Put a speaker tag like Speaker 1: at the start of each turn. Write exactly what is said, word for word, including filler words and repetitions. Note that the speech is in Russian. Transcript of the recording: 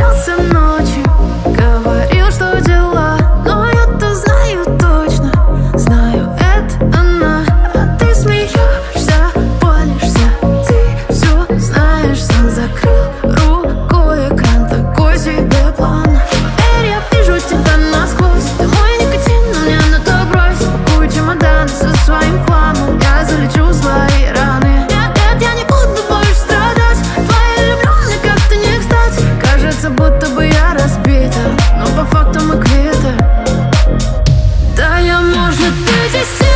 Speaker 1: притворялся ночью, говорил, что дела, но я-то знаю точно, знаю, это она. А ты смеешься, палишься, ты все знаешь, сам закрыл рукой экран, такой себе план. Поверь, я вижу тебя насквозь, ты мой никотин, но мне на то брось. Пакую чемодан со своим хламом, я залечу свои раны. Нет, нет, я не буду больше страдать, твоя влюбленность как-то не кстати. Кажется, будто бы я разбита, но по факту мы квиты. Да я, может, быть, и